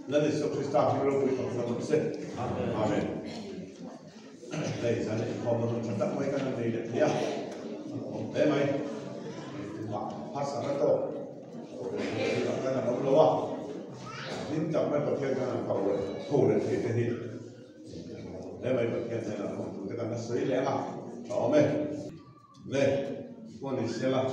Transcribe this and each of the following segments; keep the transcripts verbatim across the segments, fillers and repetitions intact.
那你说 Krista 听了会讲什么事？阿门。đây giờ này còn một phần đất mấy cái này đẹp nhá, đấy mấy, phát sản rất tốt, cái là nóng lâu à, nhưng chẳng mấy bậc thiên cái là cầu rồi, thủ được thì thế thì, đấy mấy bậc thiên này là cái là nó sấy lẽ à, đó mấy, đây, con này xe là,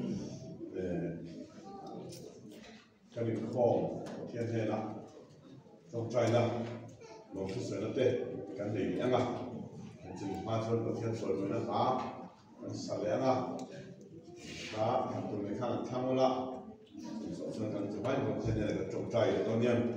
cái này kho thiên thế là, trong trái là, nó cứ sấy nó tê, cái này nhá mà. Chỉ mà thôi có thiên soi mới nó phá, nó sạch lẽ na, phá hàng tuần này khang thang la, số lượng cần chụp ảnh của thiên này là trồng trái của tôi nhân.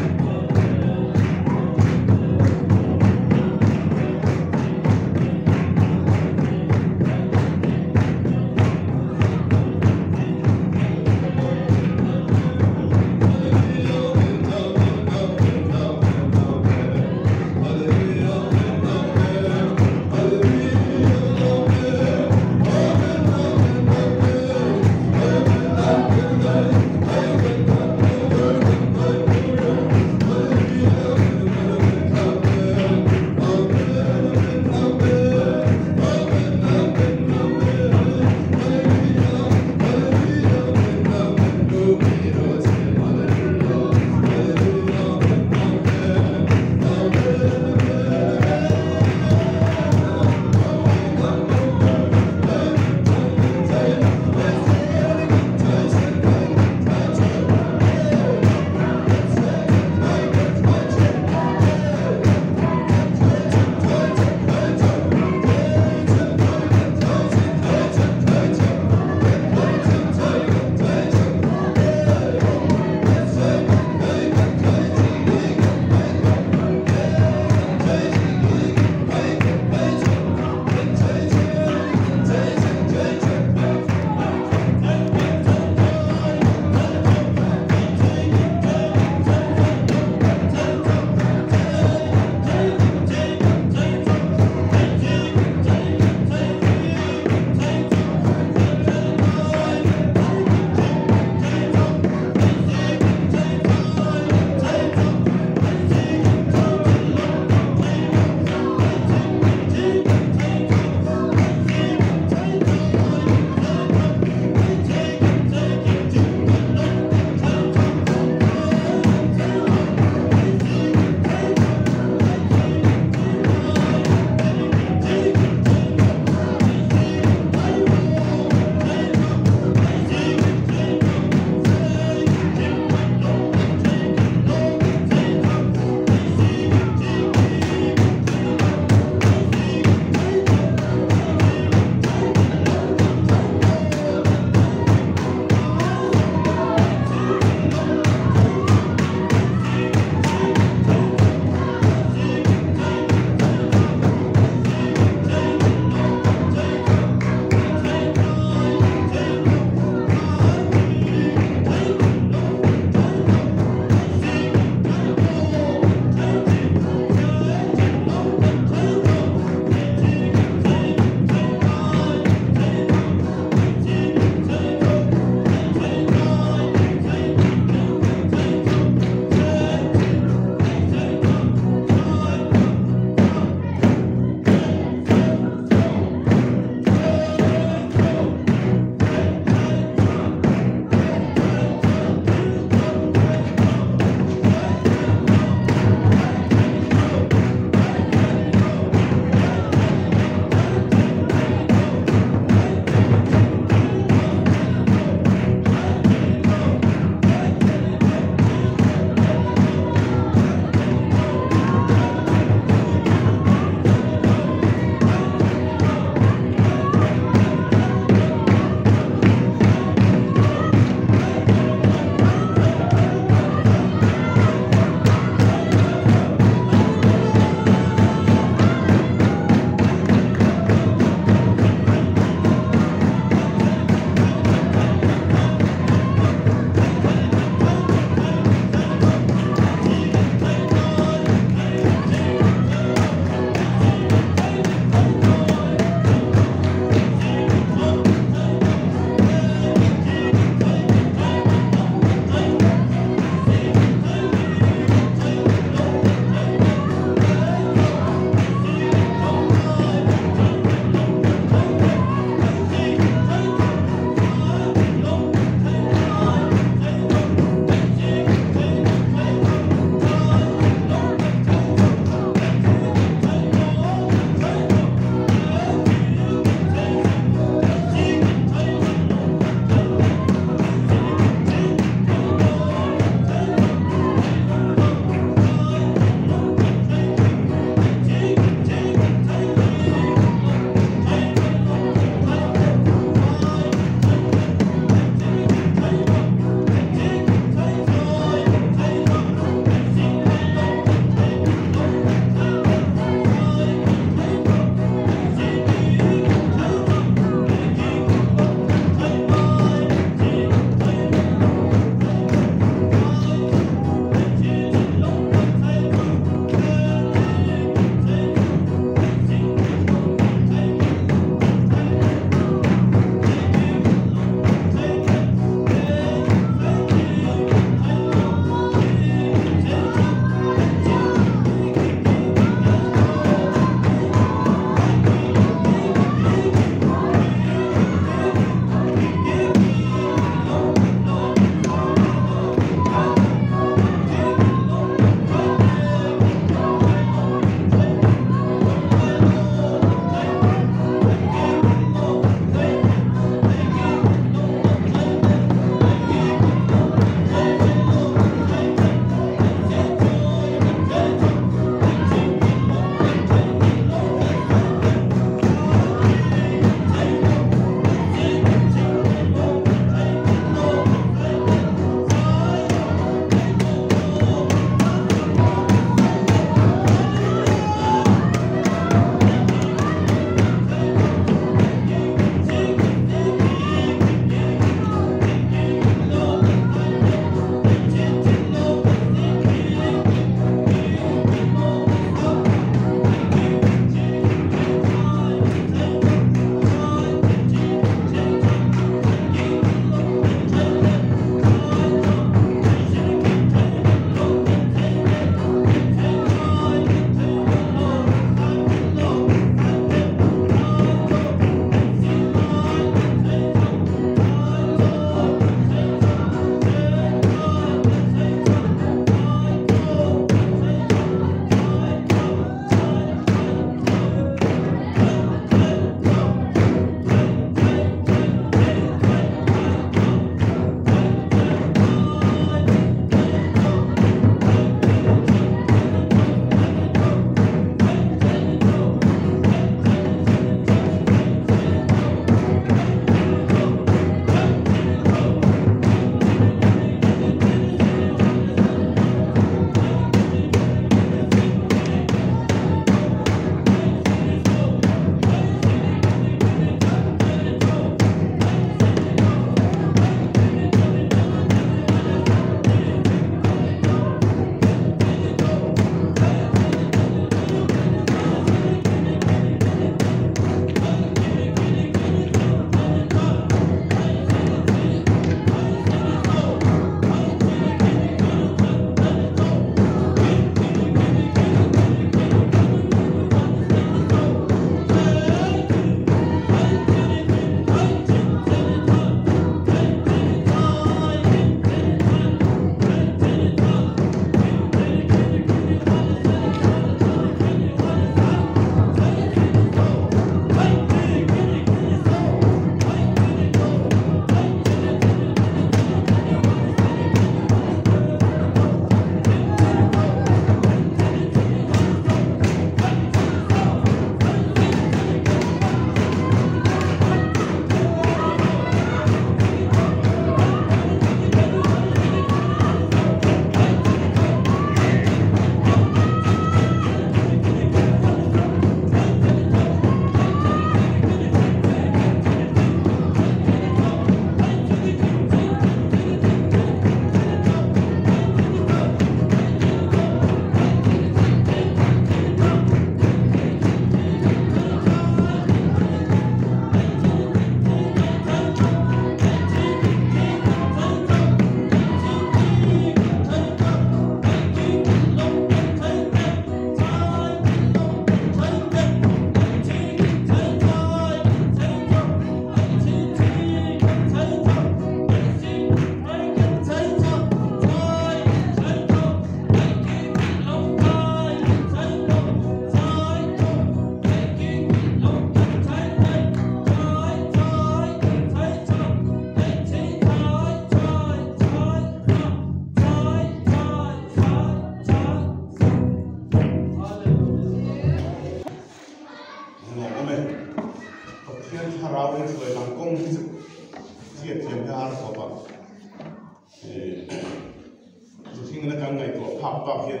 kinh là càng ngày của pháp bạc hiện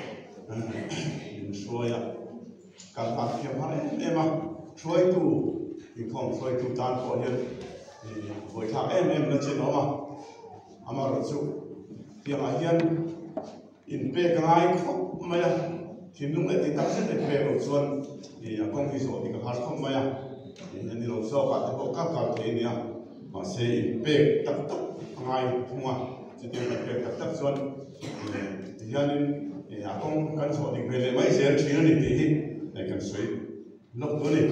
xuôi à càng bạc hiểm hại em à xuôi tu thì không xuôi tu tan của hiện với thằng em em là chuyện đó mà ama rồi chú tiếng ai hiện in pe cái ai không mày thì lúc này thì ta sẽ để pe rồi xuân thì công ty số thì cái hạt không mày thì nên lúc sau cả thì có các cái thế này mà sẽ in pe tập tập ai không à chỉ tiếng là pe tập tập xuân thì hiện nên công căn số thì về mấy sẽ chỉ là đi thì này cần suy lúc đó này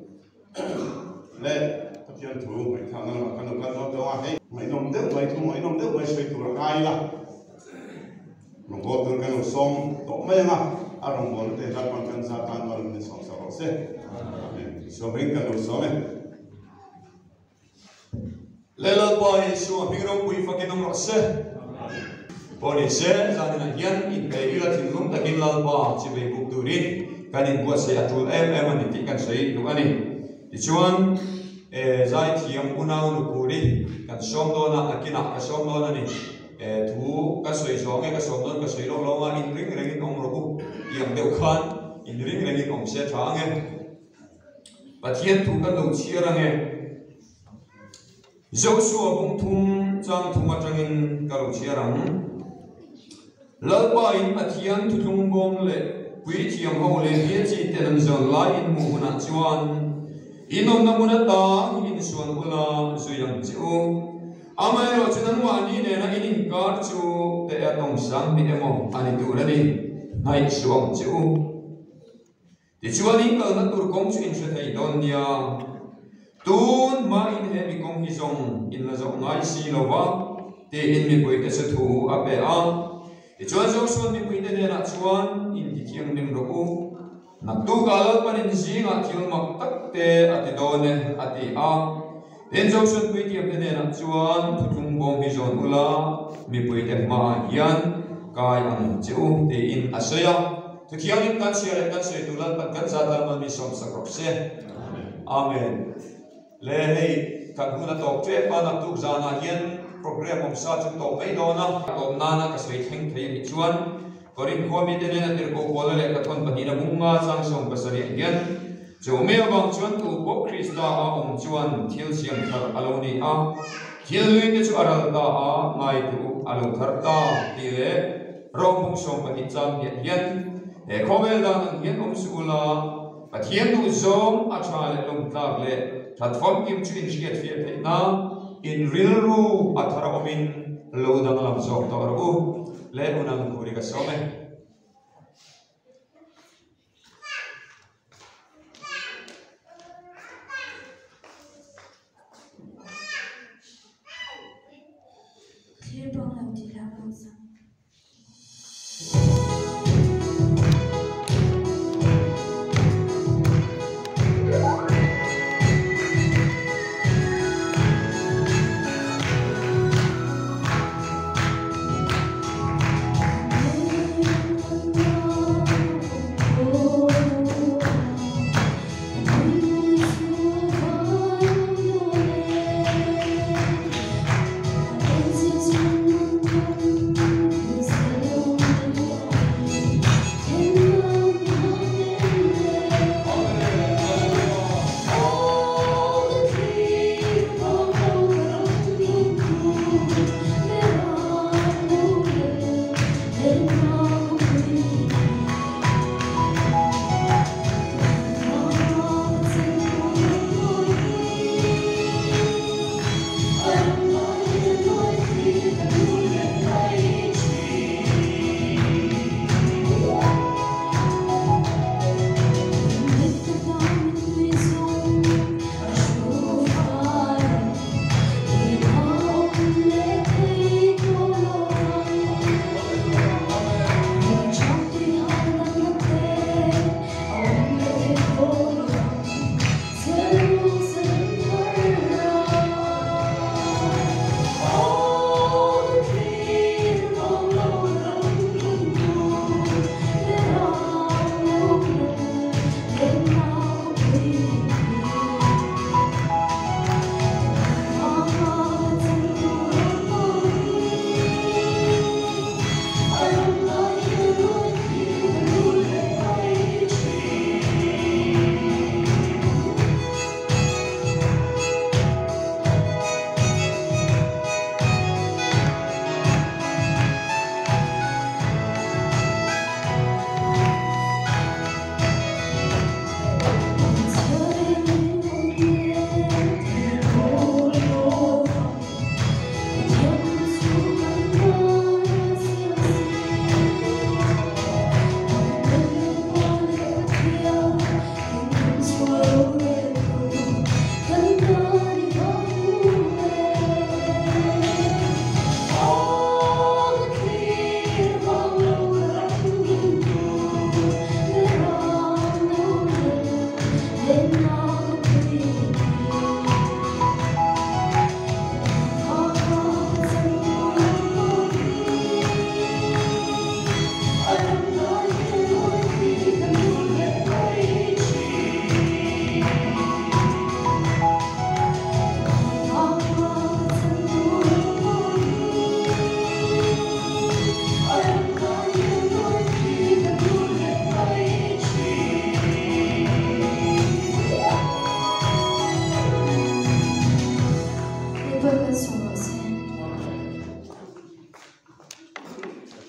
lẽ các dân thủ mấy thằng nó là căn căn nó đó hay mấy nông đất mấy thu mấy nông đất mấy suy thủ là ai là nông bộ từng căn sông tổ mấy mà à nông bộ nó để ra bằng căn sa tan vào nên sông sông sẽ số mấy căn sông này lẽ là bởi số mình đâu quý phật cái nông sẽ bởi sẽ ra nên hiện in cái là thiên lũng ta kinh lal ba chỉ về cuộc tu đi cái này của sẽ tu em em mình tin cái sẽ đúng anh thì chuan giải thiam unau nu kuri kan som do na akina ka som do na ni thu ka soi so nge ka som do ka soi lo lo ma in ring ring ong ro bu yam deu khan in ring ring ong se tha nge ba thian thu kan do chia ra nge zo su bung thum chang thuma changin ka lo chia rang lal ba in athian thu thung bom le quy thiam ho le hi chi te nam zon la in mu na chuan inom namuna ta in suan ula zuyang chu amai ro chunan wa ni ne na in kar chu te atong sang mi emo ani tu rani nai suang chu ti chuan in kal na tur kong chu in che thei don nia tun ma in he mi kong hi zong in la zong ngai si lo wa te in mi pui te se thu a pe a ti chuan zo suan mi pui te ne na chuan in ti thiang nim ro ku nak tu galal panin zinga thil mak tak te ati done ati a den zo sun pui tiam te na chuan thuthung bom hi zon ula mi pui te ma hian kai ang chu te in asaya tu thiang in kan sia le kan sei tu lan pat kan za ta ma mi som sakrop se amen le hei kan huna tok che pa nak tu za na hian program om sa chu to mai dona to na na ka sei theng thei ni chuan korin khomi te na tir ko kola le ka thon pani na bunga sang song pasari hian jo me bang chuan tu ko krista a om chuan thil siam thar aloni a thil lui te chu aral ta a mai tu alo thar ta ti le rom hung song pani cham hian hian e khomel da nang hian om sula pathian tu zom a tha le lom tak le that fom kim chu in shiat fiat the na in real ru athara omin lo dang lam zok to ro le unang kuri ka some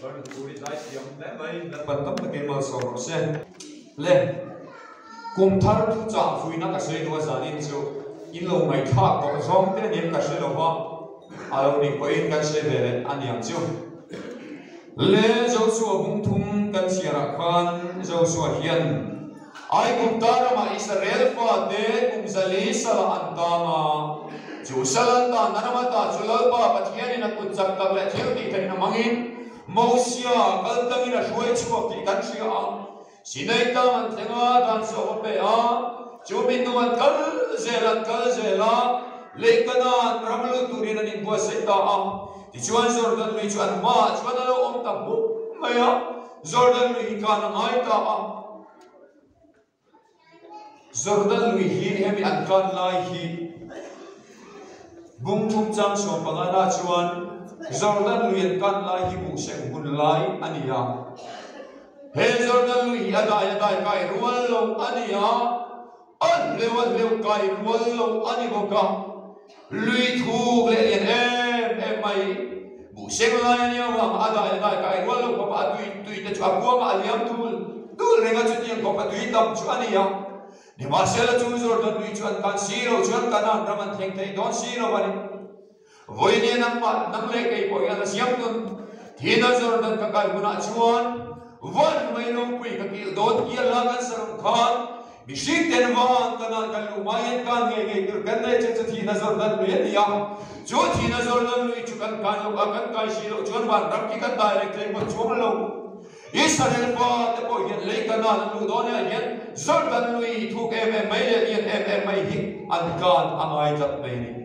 Rồi tụi giải thiệu đấy mấy là bận tâm cái mà sầu xe lên cùng thar thu trả phui na cả xây đua giả nên chú in lâu ngày khác có giống thế niệm cả xây lâu hoa à lâu đi có in cả xây về anh em chú lê dấu xua bung thung căn xia ra khan dấu xua hiền ai cùng ta ra mà Israel pha thế cùng zali sala antama chú salanta nanamata chú lâu ba bắt hiền na cút chặt tập lại thiếu đi thành namangin Mausia kaltangina shuai chuak ti kan sia sinai ta man thenga dan so pe a chumin nuan kal zelan kal zela lekana ramlu turin ani bua se ta a ti chuan jordan lui chuan ma chuan lo om ta bu maya jordan lui kan ngai ta a jordan lui hi hemi an kan lai hi bung thum chang so pangana chuan Jordan lui kan lai hi bu se hun lai ania he Jordan lui ada ada kai rual lo ania an lewat lew kai rual lo ani boka lui thu le en em em mai bu se lai ania ma ada ada kai rual lo ko pa tui tui te chwa ko ma aliam tu tu renga chu tiang ko pa tui tam chu ania ni ma se la chu Jordan lui chuan kan si lo chuan kana raman theng thei don si lo bani voi ni nang ma nang le kai po ya siam tun thina Jordan ka kai guna chuan van mai no pui ka kil dot kia la kan sarang khan bi shik ten van kana kan lu mai kan nge nge tur kan nei che che thina Jordan le ya jo thina Jordan lui chu kan kan lo kan kai si lo chuan van ram ki kan direct le mo chom lo Israel pa te po yen le kana lu don ya yen Jordan lui thu ke me mai le yen em em mai hi an kan amai tat mai ni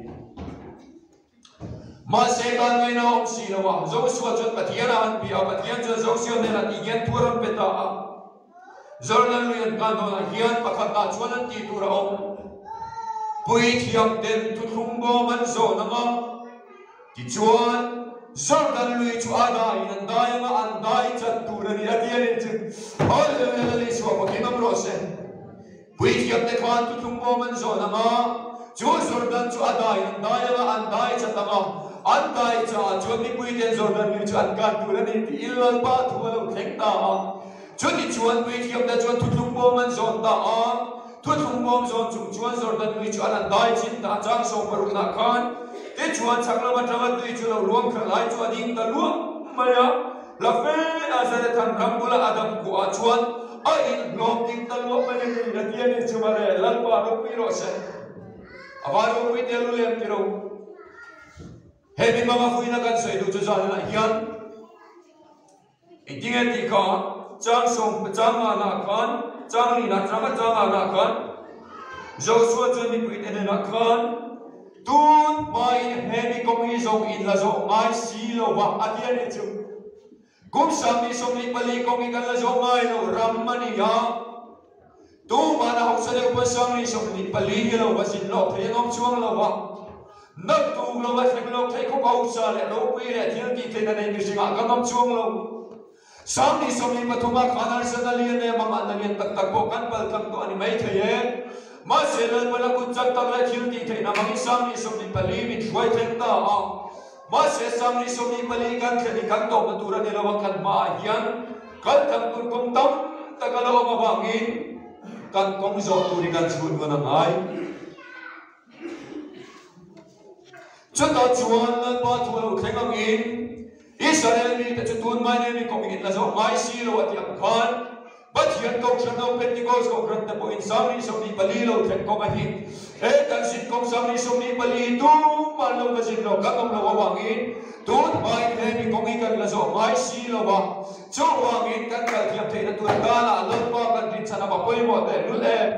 mà sẽ còn người nào xí đâu mà dấu xua cho bát hiền ăn bia bát hiền cho dấu xua nên là tiền thua ram beta rồi là người ăn đó là hiền bạc khát ta chuan ăn ti tu ra ông bùi thiam tên tu thung bo man zo na ma ti chuan rồi là người chu ada in dai ma an dai chat tu ra ni atian chu ol le le xua bạc hiền am rose bùi thiam te khan tu thung bo man zo na ma chu Jordan chu ada in dai ma an dai chat ma Antai cha chuan ni pui ten Jordan ni chuan kan tu la ni ilal pa thu lo theng ta a chuan ni chuan pui thiam da chuan thutlung bom man zon ta a thutlung bom zon chung chuan Jordan ni chuan an dai chin ta chang so paru na khan te chuan chakla ma tawat tu chu lo luang kha lai chuan ding ta luang maya la fe azare than ram bula adam ku a chuan a in glom ding ta luang ma ni ni na tian ni chu ma le lal pa ro pi ro se avaro pui te lu lem ti ro Hemi mama fui na kan sei du chu zan na hian itinge ti kha chang song chang na khan chang ni na chang chang na khan Joshua chu ni pui te na khan tun mai hemi kom hi zong in la zo mai si lo wa atia ni chu kum sam ni song ni pali kom i kan la zo mai lo ram mani ya tu ma na hok sa le ko sam ni song ni pali lo wa sin lo the ngom chuang lo wa nắp tu lo vai phải lo thấy có bao giờ lại lo quay lại thiên kỳ thế này như sinh cái ngắm chuông lo sáng đi xong đi mà thua mà khán giả sẽ liền này mà anh liền tắc tắc bộ cán bal cam to anh mấy thế mà sẽ lên bala cút chắc tắc lại thiên kỳ thế nào mà sáng đi xong đi pali mình quay thêm ta à mà sẽ sáng đi xong đi pali cán thế đi cán to mà tu ra đi lo cán mà hiền cán thằng tu công tâm ta cái lo mà bangin cán công gió tu đi cán chuột vào nang ai cho ta chuan là ba thu lo theng ang in Israel mi ta chutun mai ne mi kom in la zo mai si lo at yang khan but hian ko chan no Pentecost ko ran ta po in samri so ni pali lo theng ko ma hi e kan sin kom samri so ni pali tu ma lo ka sin lo ka kom lo wang in tut mai ne mi kom i kan la zo mai si lo ba cho wang in kan ka thiam the na tu ta la lo pa kan tin sana ba poi mo te lul e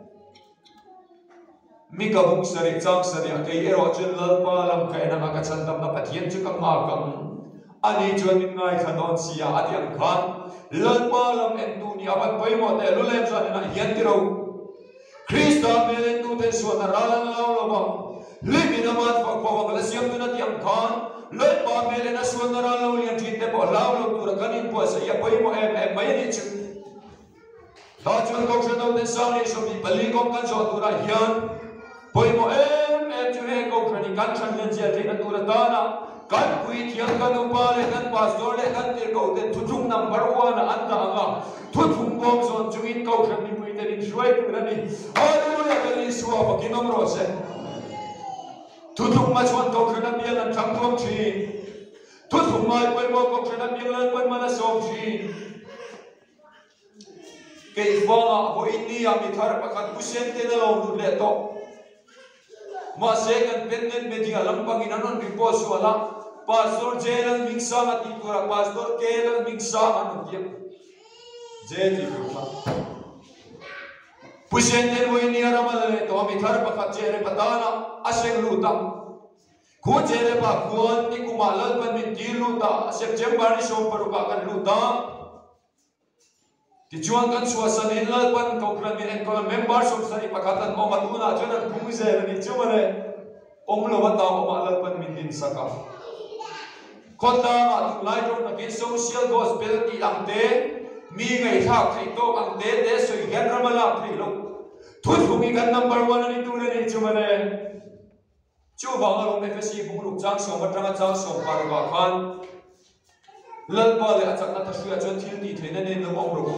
mi ka buk sari chang sari a kai ero chen lal pa lam kai na ka chan tam na pathian chu kam ma kam ani chuan min ngai kha don sia atiam khan lal pa lam en tu ni abat pai mo te lulem san na hian ti ro Krista me en tu te suan na ralan law lo ba limi na mat pa pa wa la siam tu na tiam khan lal pa me le na suan na ral lo lian thi te po law lo tu ra kanin po sa ya pai mo em em mai ni chu ta chuan ko chen do te sa ni so mi pali kom kan so tu ra hian poi mo em em chu he ko khani kan chan len sia te na tu ra ta na kan pui thiang kan upa le kan pastor le kan tir ko te thu thung number one an da nga thu thung bom zon chuin ko thang ni pui te ni shwai tu rani hallelujah kan ni suwa pa kinom ro se thu thung ma chuan ko thang bian an thang thom thi thu thung mai poi mo ko thang bian lan poi ma na som thi ke wanga ho inni ami thar pakhat pusen te na lo le to ma se kan pennet media lampang inanon report wala pastor jelan mingsa ati tura pastor kelan mingsa anu dia jeti kurma pusen te wo inni aramal le to ami thar pakhat jere patana aseng luta ko jere pa kuan ti kumalal pan min ti luta september ni som paruka kan luta ti chuan kan suasan in lal pan ko kran min en ko members of sari pakatan o matuna chuan phumi ze ni chumare omlo bata o malal pan min din saka khota atu lai ro na ke social gospel ti amte mi ngai thak thai to amte de soi gan ramala thai lo thu thumi kan number one ni tu ni chumare chu wang ro me fesi bung lu chang so ma tanga chang so par ba khan lal pa le achak na thasua chuan thil ti theina ne lo om ro ko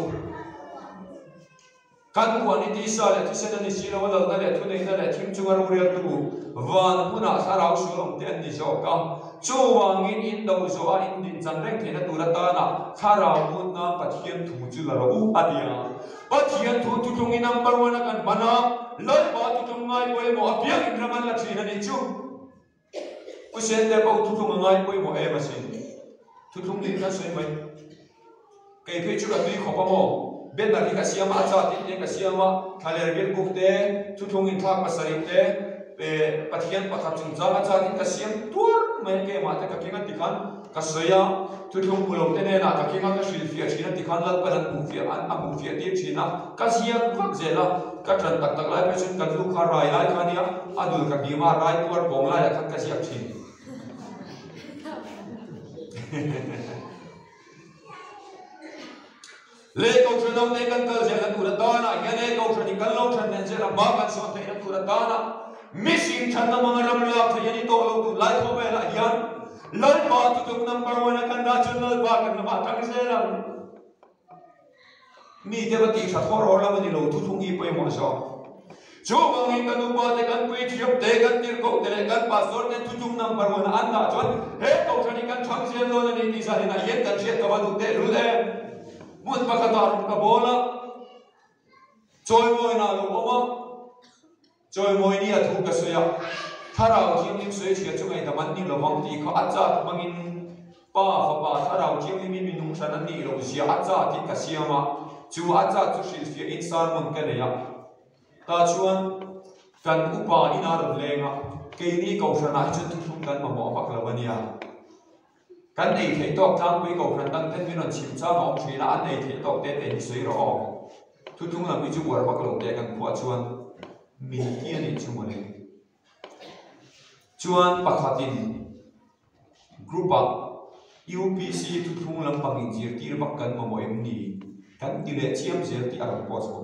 kan kwani ti sa le ti sen ni silo wala na le thunei na le thim chunga ro real tu van huna sarau sulom te an ni zo ka chu wangin in do zo a in din chan reng theina tu ra ta na sarau mun na pathian thu chu la ro u adia pathian thu tu tung in number one kan bana lal pa tu tung ngai poi mo apiang in raman la thina ni chu ku sen le pa tu tung ngai poi mo e ma sin tu tung din ka sei mai kai phe chu ra tu kho pa mo ben na ka siama cha tin ne ka siama thaler gel bukte tu thung in thak pasari te pe pathian pakhat chung cha cha tin ka siam tur mai ke ma ta ka kinga tikhan ka soya tu thung pulom te ne na ka kinga ka shil fia china tikhan lal palan bu fia an abu fia ti china ka siam vak zela ka tran tak tak lai pe chun kan lu kha rai lai khania adul ka bima rai tur bong lai khan ka siam chin le ko chano ne kan kal jela tu ra na ya ne ko chani kan lo chan ne jela ba kan so te tu ra na missing chan na mga ram la fa yani to lo tu lai ko be la yan lal ba tu tu number one kan da chun lal ba kan ma ta ke jela mi te ba ti sa thor or la ni lo tu thung i pe mo so jo bang in kan ba te kan pui thiam te kan tir ko te kan pastor te tu tu number one an da chon he ko chani kan thang jel lo ni ti sa na yen kan che ka ba du te lu le mun pakatar ka bola choi moi na lo oma choi moi ni athu ka soya tharau thiam nim soi chia chungai da man ni lo wang ti kho acha mangin pa fa pa tharau thiam nim mi nung san ni lo sia acha ti ka siama chu acha chu shil fia insan mun ka le ya ta chuan kan upa ina ro lenga ke ni ko sana chu tu thum kan ma mo pak la wania kan nei thei tok thang pui ko khan tan ten min on chim cha ma om thina an nei thei tok te te ni soi ro thu thung la mi chu war bak lo te kan khwa chuan mi kia ni chu mo le chuan pakhatin group up U P C thu thung lam pang in jir tir bak kan ma mo em ni kan ti le chiam zer ti ar po so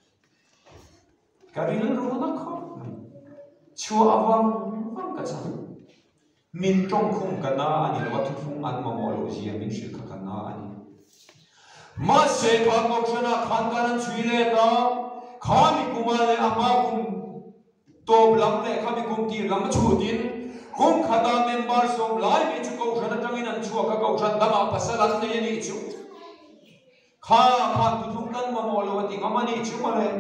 karin ro na kho chu awang wang ka chang min trong khung kana ani lo thu thung an ma mo lo zia min shil kha kana ani ma se pa ko chana khan kan chui le ta khami kumale ama kum top lam le khami kum ti lam chu din kum khata member som lai me chu ko chana tangin an chu ka ko chan dama pasalan ne ni chu kha kha thu thung kan ma mo lo ti ngamani chu ma le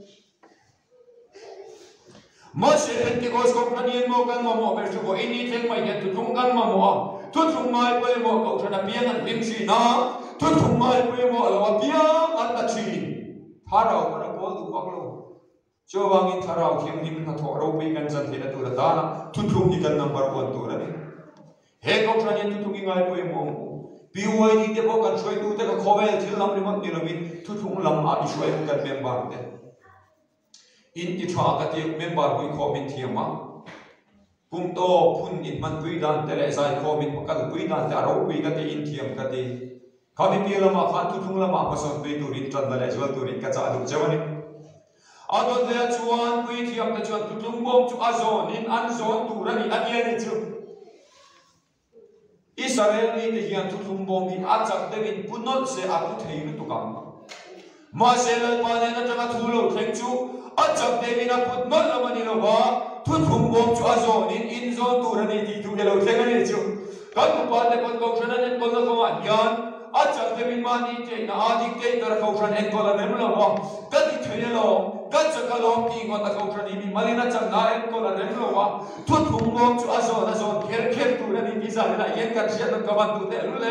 ma se pentikos ko khanien mo kan mo mo per chu ko ini theng mai he tu thung kan ma mo tu thung mai pe mo ko thana piang an lim chi na tu thung mai pe mo lo piang an ta chi tharau para ko du bak lo cho wang in tharau thiam nim na tho ro pe kan jan thena tu ra ta na tu thung ni kan number one tu ra ni he ko khanien tu thung ngai pe mo pi wai ni te ko kan choi tu te ka khovel thil lam ri mot ni lo min tu thung lam a i shoi kan member te in ti tha ka ti member hui kho min thiama kum to phun in man pui dan te le sai kho min ka pui dan ta ro pui ka ti in thiam ka ti ka mi pi lama khan tu thung lama pa son pui tu rin tran da le jwal tu rin ka cha du jawani adon le chuan pui thiam ta chuan tu thung bom chu a zon in an zon tu ra ni a ni chu Israel ni te hian thu thum bom hi achak devin punot se aku thei lu tukam ma se lal pa ne na tanga thu lo thleng chu achak devin a punot lamani lo wa thu thum bom chu azon in in zon tu rani ti tu lo thleng ani chu kan tu pa te kon ko thana ne kon lo ma hian achak devin ma ni te na adik te tar ko thran en ko la nem lo wa ka ti thei lo ka chaka lo ti ko ta ko thran ni malina chak na en ko la nem lo wa thu thum bom chu azon azon kher kher tu rani ni za na yen ka sia na ka ban tu te lu le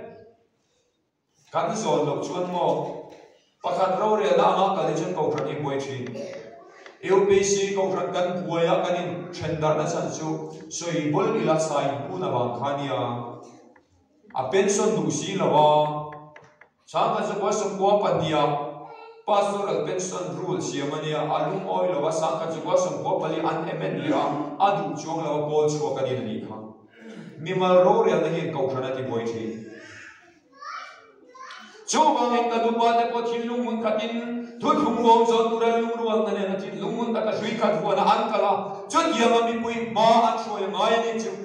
kan zon lo chuan mo pakhat ro re la ma ka le chen ko thran ni boi thin U P C ko thran kan buaya kanin thendar na san chu soi bol ila sai pu na wang khania a pension du si lawa sang ka ko som ko pania pastoral pension rule siamania alum oi lawa sang ka ko som ko pali an emen lira adu chong lawa bol chu ka din ni kha mimal ro re la hin ko thran ti boi thi chu bang en ka du pa te ko thin lung mun khatin thu thum bom zon tu ra lung ruang na ne na thin lung mun ka ka shui khat wa na an kala chu diama mi pui ma an shoi ngai ni chu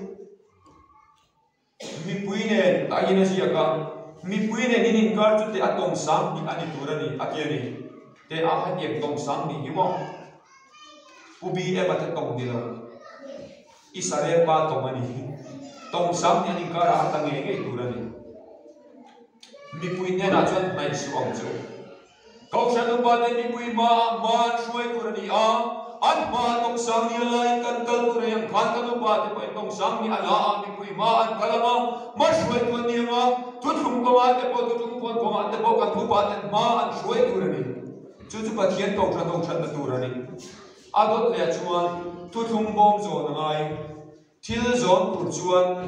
mi pui ne ta ina sia ka mi pui ne ni nin kar chu te atong sam ni ani turani akiani te a han yek tong sam ni hi mo ubi e ba te tong ni lo isare pa tong ani tong sam ni ani kar a tange nge turani mi pui ne na chan mai su ong chu kau sanu pa ne mi pui ma ma shoi turani a an ma tong sam ni lai kan kal tu yang khan kan pa te pa tong sam ni ala mi pui ma an kalama ma shoi tu ni ma tu thum ko ma te po tu thum ko ko ma te po kan tu pa te ma an shoi tu rani chu chu pa thian ko thra tong chan tu rani adot le chuan tu thum bom zo na ngai thil zon tur chuan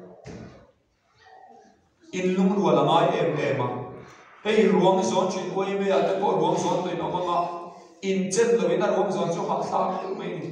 in lung ru la ngai em em ma hei ruang zon chin oi me ate po ruang zon toi no ma in chen lo ina ruang zon chu ha sa tu me ni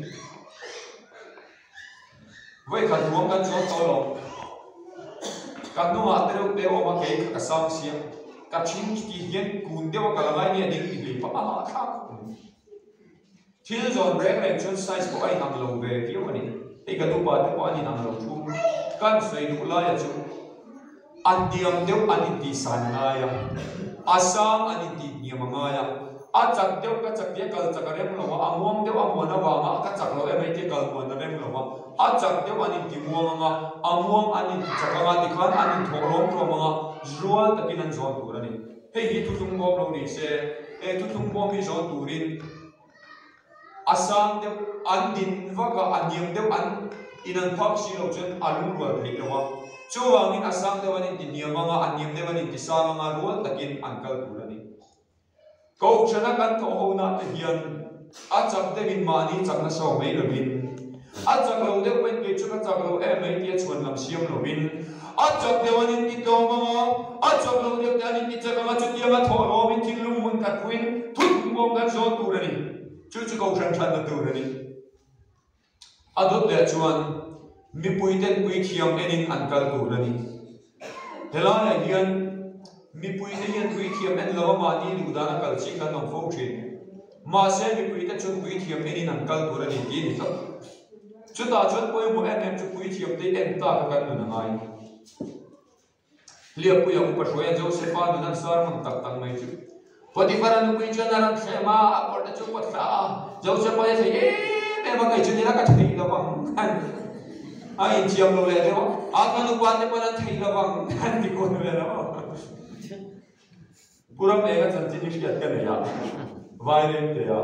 voi khan ruang kan zon to lo kan no ma te te o ma ke ka sang sia ka chin ti hian kun de wa ka la ngai ni ding ti pa ma kha thil zon rek rek chun size ko ai ham lo ve vi ani ei ka tu pa te ko ani nam lo thu kan sei du la ya chu an diam deu ani ti san na ya asam ani ti niam nga ya a chak deu ka chak ye kal chak rem lo wa among deu amon na wa ma ka chak lo e mai ti kal mon na rem lo wa a chak deu ani ti muang nga among ani ti chak nga ti khan ani thorong ro ma rual takin an zon tu rani hei hi tu tung bom lo ni se e tu tung bom hi zon turin asam deu an din wa ka aniam deu an inan phak si lo chen alung ro thei lo wa chu wangin asam de wanin ti niamanga anim de wanin ti sanga rol takin ankal turani ko chana kan to hona te hian a chak de bin mani chakna so mai lo bin a chak lo de wen ke chu ka chak lo e mai ti chuan lam siam lo bin a chak de wanin ti to manga a chak lo de tanin ti chaka chu ti ma tho ro bin ti lung mun ka kuin thut bom kan zo turani chu chu ko chan chan na turani adot le chuan mi pui ten pui thiam enin ankal tu rani hela ya hian mi pui te hian pui thiam en lo ma ni lu dana kal chi kan nong fo thin ma se mi pui te chun pui thiam enin ankal tu rani ti ni to chu ta chun pui mo en em chu pui thiam te en ta ka kan na ngai lia pui ya upa shoya joseph a nan sar mang tak tang mai chu pati faran pui chan ran shema a por te chu pat sa joseph pa ye e me ba kai chu ni la ka thei lo bang ai chiam lo le de wa a kan u pa te pa nan thei lo bang kan ti ko le lo pura me ga chan ti ni shiat ka ne ya vai re te ya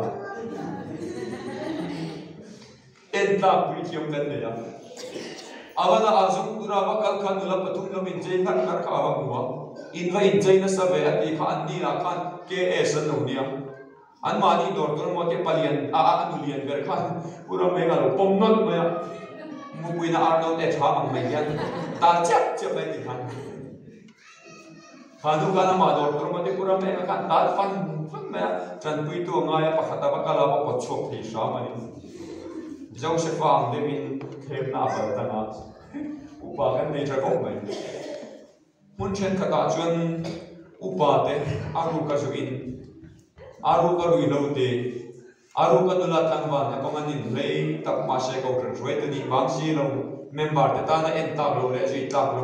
en ta pui chiam kan ne ya avana azum pura wa kal khan la patum lo min jai khan kar kha wa wa in va in jai na sa ve ati kha an ni la khan ke esan no nia an ma ni dor dor mo ke palian a a anulian ver khan pura me ga lo pom not ma ya mu pui na arno te tha mang mai yan ta chap chap mai ti khan khanu ga na ma dor dor mo te pura me ga khan ta fan fan me chan pui tu nga ya pakhata ba kala ba pot chok thi sha ma ni Joseph ang de min khem na ba ta na upa kan nei tra ko mai mun chen kha ta chuan upa te aru ka ju in aru ka ru lo te aru ka dula tang ba na ko manin rei tak ma se ko ran roi te ni bang si lo member te ta na en ta lo le ji ta lo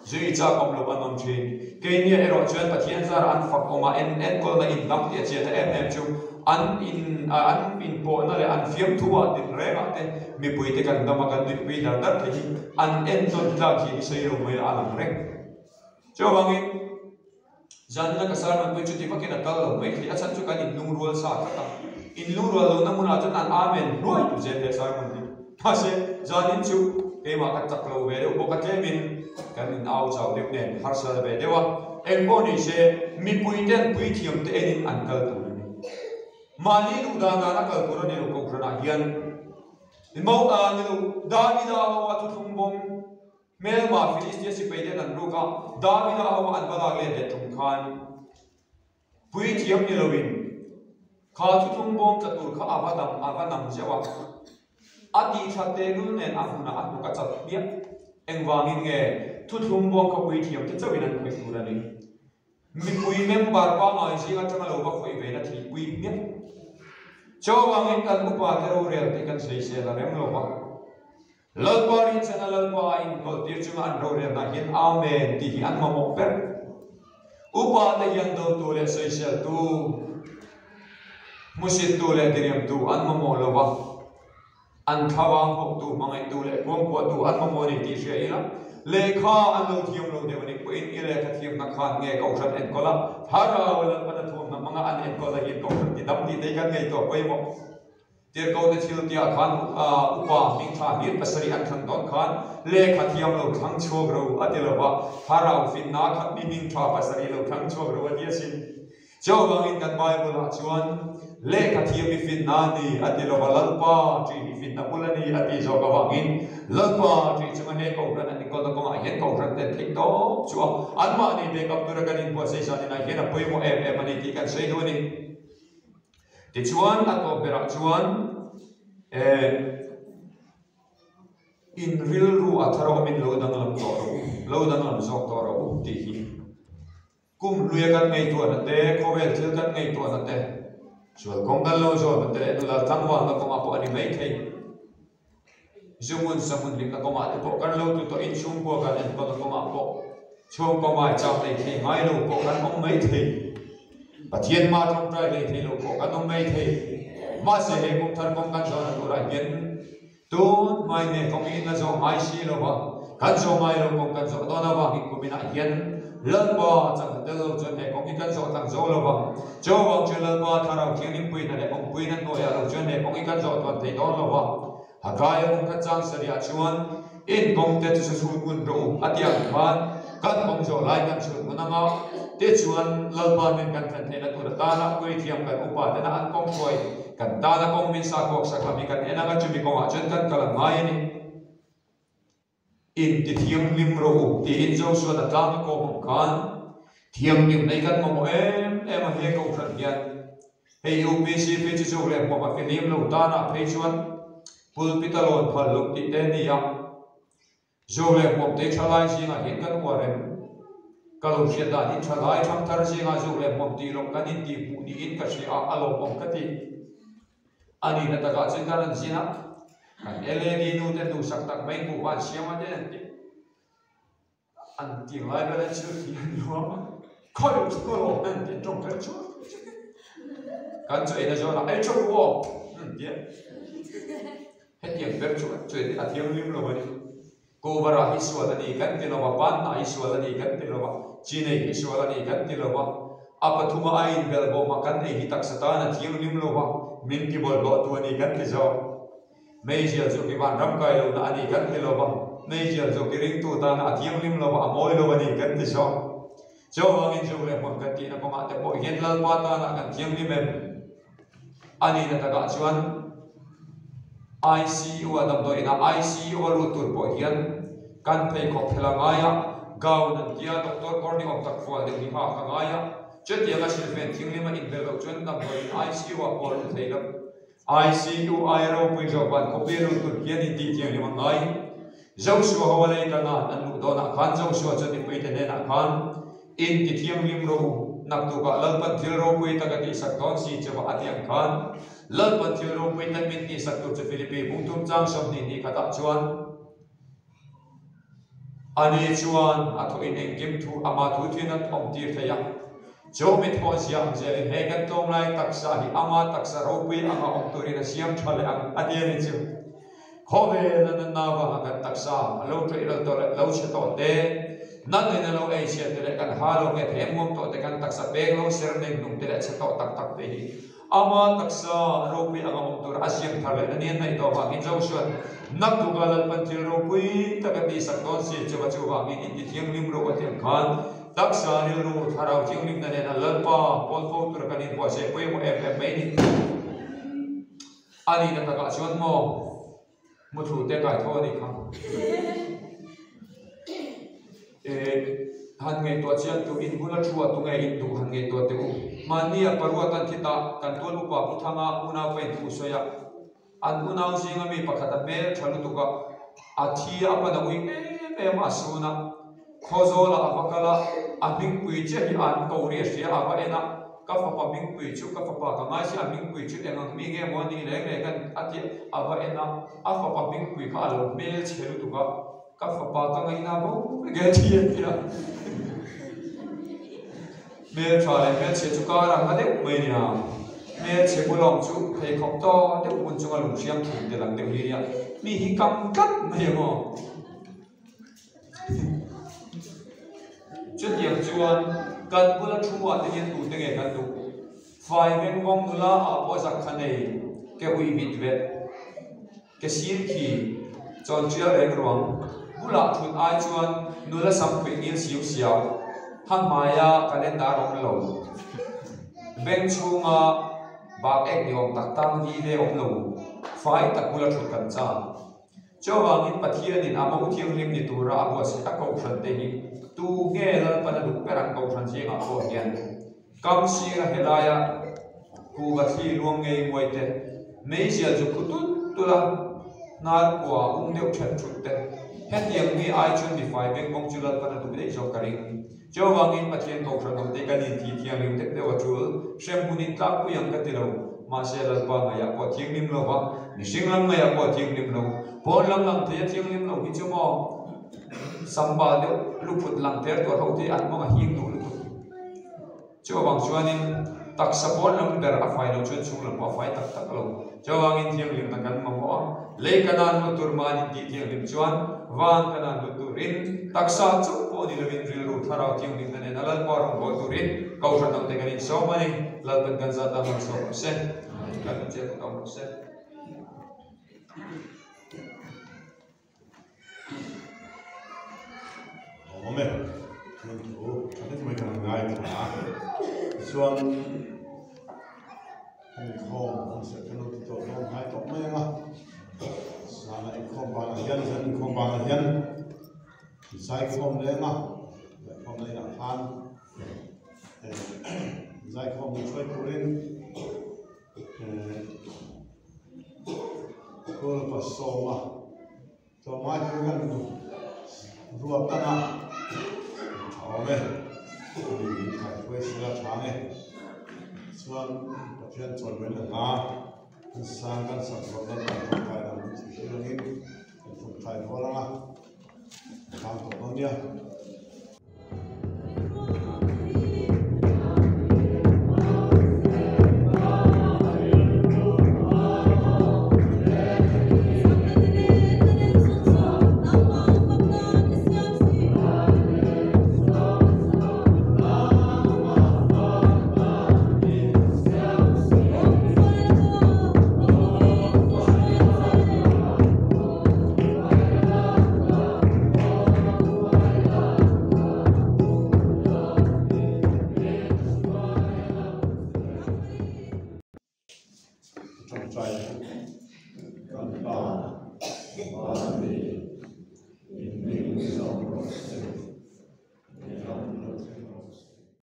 zui cha kom lo anom thin ke ni ero chuan pathian zar an fak oma en en kol na in lam ti che ta em em chu an in an in po na le an fiam thuwa tin re ma te mi pui te kan dama kan dit pi dar dar te an en ton la ki sei ro mai alam rek cho bangin janna ka sar man pui chu ti pakin atal lo mai thi achan chu kan in lung rol sa ta in lung rol lo na mun a chan an amen noi tu je te sar man ti ha se janin chu ke ma ka chak lo ve lo ka kemin kan in au chau dep nen har sa ve dewa eng boni se mi pui ten pui thiam te en an kal tu mali lu da na kal tu ni lo ko krana hian mau a ni lo da ni da wa tu thum bom mel ma philistia si pe den an ru ka da ni da wa an bala le de thum khan pui thiam ni lo win kha tu thum bom ta tur kha avadam avadam jawa ati thate nu nen afuna atu ka chat bia eng wangin nge thu thum bom ka pui thiam te chawin an khoi tu ni mi pui member pa ngai si ka changa lo ba khoi ve na thi pui bia cho wangin kan upa te ro rel te kan sei se la rem lo ba lal parin chana lal pa in kol tir chuma an ro rel na hin amen ti hi an ma mo per upa te yan do tu le sei se tu musit tu le diriam tu an ma mo lo ba an thawang hok tu mangai tu le kom ko tu an ma mo ni ti se ila le kha an lo thiam lo de wani ko in ile ka thiam na khan nge ko ran en kola hara wala pana thum na manga an en kola yin ko ran ti dam ti te kan ngai to koi mo tir ko te thil tia khan upa ming tha mir pasari an thang don khan le kha thiam lo thang chog ro atilo ba hara fin na khat mi ming tha pasari lo thang chog ro atia sin cho wangin kan bible ha chuan le kha thiam mi fin na ni atilo ba lalpa chi mi fin na pulani ati zo ka wangin lalpa chi chuma ne ko ran an ko ko a yen ko ran te thik to chu an ma ni be kap tur kan in po se sa ni na hena poi mo em em ani ti kan sei do ni ti chuan ato pera chuan eh in real ru atharo min lo dang lam to ro lo dang lam zok to ro ti hi kum luya kan ngai to na te khovel thil kan ngai to na te chual kong kan lo zo na te la tangwa na ko ma po ani mai thei Jumun samun lim na ko ma te po kan lo tu to in chung po kan en ko ko ma po chung ko ma chap nei thei ngai lo po kan ong mai thei pathian ma trong trai nei thei lo po kan ong mai thei ma se he kum thar kong kan zo na tu ra yen tu mai ne kong in na zo mai si lo ba kan zo mai lo kong kan zo to na ba ki ku mina yen lal ba chang te lo chen ne kong in kan zo tang zo lo ba cho wang chen lal ba tharau thiang lim pui na le kong pui na no ya lo chen ne kong in kan zo ton thei don lo ba Hakaya kong katsang sariya chuan in kong te tu sa sulkun ro atiang khan kan kong zo lai kan sul munanga te chuan lalpa min kan kan thena tu ta na koi thiam kan upa te na an kong khoi kan ta na kong min sa kok sa kami kan ena ka chumi kong a chen kan kalang mai ni in ti thiam lim ro ti in zo so na tang ko hong khan thiam lim nei kan mo em em a he ko khan hian hei u p c pe chi zo le mo ma filim lo ta na pe chuan pulpitalon phal luk ti te ni ya zo le mo te chalai si nga hin kan wa rem kalau sia da ni chalai tham thar si nga zo le mo ti lo kan in ti pu ni in ka si a alo mo ka ti ani na ta ga chen kan si na kan ele ni nu te tu sak tak mai ku wan sia ma de ti an ti lai ba le chu ti ni wa ma khoi chu ko lo nan ti trong ka chu kan chu ina zo na ai chu wo hm ye hết tiền phép chuột chuyện là thiêng liêm rồi vậy cô và ra Israel là đi cắn tiền rồi bạn na Israel là đi cắn tiền rồi chi này Israel là đi cắn tiền rồi apa thuma ai bel bo makan này hitak satana thiêng liêm rồi min ki bol bo tu ani cắn tiền rồi mấy giờ cho cái bạn ram kai lo na ani cắn tiền rồi mấy giờ cho cái ring tu ta na thiêng liêm rồi amoi lo ani cắn tiền rồi cho ang in jo le mo cắn tiền na ko ma te po hiền lal pa ta na kan thiêng liêm ani na ta ga chuan I C U adam do ina I C U lu tur po hian kan phei ko phelangaya gau nan tia doctor corni of tak fo de ni ha kangaya chet ya la silven thingli ma in belo chen dam do I C U a pol theila I C U ai ro pui jo ban ko be lu tur hian in ti tiang ni mangai zau su hawale kana an lu do na khan zau su chen ni pui te ne na khan in ti thiam lim ro nak tu ka lal pan thil ro pui ta ka ti sak don si che wa atiang khan lal pan thil ro pui ta min ti sak tu che Philippi bung tum chang som ni ni khata chuan ani chuan atho in engkim thu ama thu thinan om tir thaya jo mit ho siam je he kan tom lai taksa hi ama taksa ropui anga om turin siam thale ang adiani chu khove nan na wa kan taksa alo tre ilo to lo che to te nan ne lo ai che te kan ha lo nge the mom to te kan taksa be lo ser ne nung te che to tak tak te hi ama taksa ropui anga om tur asiam thale nan ne nai to wa in jo shon nak tu galal pantil ropui takati sakon se chuwa chuwa ngi in thiang lim ro wa thiam khan taksa ni ro tharau thiang lim na ne na lalpa pol fo tur kan in po se poi mo em em mai ni ani na taka chuan mo mu thu te kai tho ni kham e han ngai to chian tu in bula thua tu ngai in tu han ngai to te u mania paruatan thita kan to lu pa puthanga una pai tu soya an una singa mi pakhata me thalu tu ka athi apa na ui e ma suna khozola avakala aming pui che hi an ko ri sia ava ena ka fa pa ming pui chu ka fa pa ka ma sia ming pui chu engang mi ge mo ni le le kan ati ava ena a fa pa ming pui ka lo mel chelu tu ka ka fa pa ka ngai na bo ge thi tia mel tra le mel che chu ka ra ka de mai ni na mel che bu long chu thei khop to de un chu ga lu siam thu de lang de ri ya mi hi kam kat mai mo chút điểm chuan cần bula chua thì hiện tụ tiếng nghe cần tụ phải bên vong nula ở bao giờ khăn này cái uy vịt vẹt cái xiên khi chọn chia lên ruộng bula chun ai chuan nula sam quỷ nghiêng xíu xíu hang maya calendar ông lâu bên chunga bạc ek niom tak tang đi về ông lâu phải tak bula chun cần cha cho vàng in pathian in amo thiang lim ni tura abo se akau thran te hi tu nge la pana du perang kau thran chi nga ko hian kam si ra helaya ku ga thi luang ngei moi te mei sia ju khutut tula nar kwa um deu chat chut te het yang mi ai chun di fai beng kong chula pana du dei jo karing cho vàng in pathian kau thran te kan in thi thiang lim te dewa chul shem punin tlak pu yang ka ti lo ma se la pa nga ya ko thiang lim lo wa ni sing lam nga ya ko thiang lim lo pon lam lam te thiang lim lo hi chu mo samba de luput lang ter to ho te an mo hi nu lu cho wang chuanin tak sapon lam ber a fai lo chun chung lam pa fai tak tak lo cho wang in thiang lim kan ma mo le kanan lu tur ma ni ti thiang lim chuan wang kanan lu turin tak sa chu po ni levin ril ru tharau thiang lim ne nalal pa ro go turin kau than tam te kan in so mani lal ban kan za ta ma so se kan che ko ka se Amen. Mình thủ, chúng ta mới cần ngay cả xuân mình không không sẽ phải nói tổ không hai tổ mấy mà sáng nay không bằng là dân dân không bằng là dân sai không đấy mà không đây là than sai không mình phải cố lên cố là phải sâu mà cho mai cố gắng ruột ta nào Amen. Ini kai sila chane. Suan pathian chon men na. Sangan sakron na kai na silongin. Tum kai holanga. Kam to nonia. Trong trái, con ba, ba